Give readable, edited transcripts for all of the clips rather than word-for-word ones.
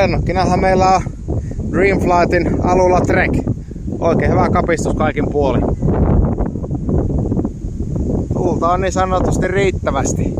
lennokkinahan meillä on Dreamflightin Alula Trek. Oikein hyvä kapistus kaikin puolin. Tuulta on niin sanotusti riittävästi.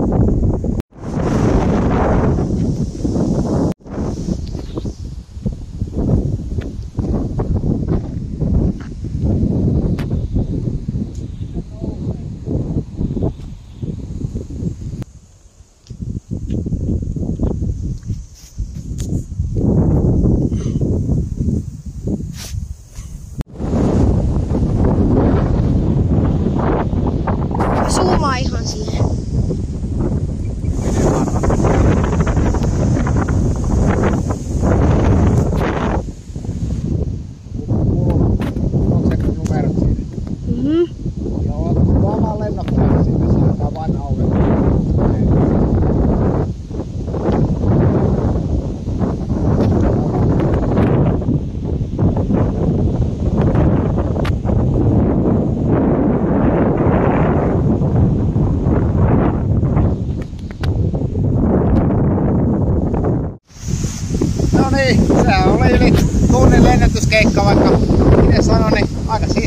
Zoomaa ihan siihen. Onko se numerot siinä? Joo, tuo oman lennokkeen sinne, saadaan vain auki. No niin, se oli yli tunnin lennätyskeikka, vaikka miten sanoin, niin aika